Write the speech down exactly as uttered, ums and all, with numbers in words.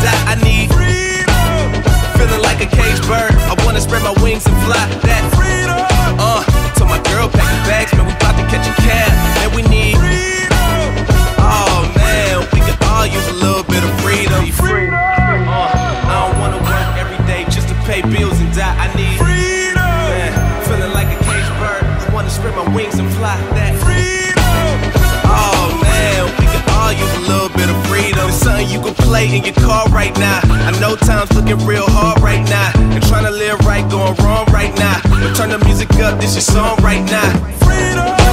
die. I need freedom. Feeling like a caged bird. I wanna spread my wings and fly. That freedom. Uh, told my girl pack the bags, man, we bout to catch a cab, and we need freedom. Oh man, we could all use a little bit of freedom. Freedom. Uh, I don't wanna work every day just to pay bills and die. I need freedom. Man, feeling like a caged bird. I wanna spread my wings and fly. That freedom. Oh man, we could all use a little bit of freedom. It's something you can play in your car right now. I know time's looking real hard right now, and trying to live right going wrong right now. But turn the music up, this your song right now. Freedom.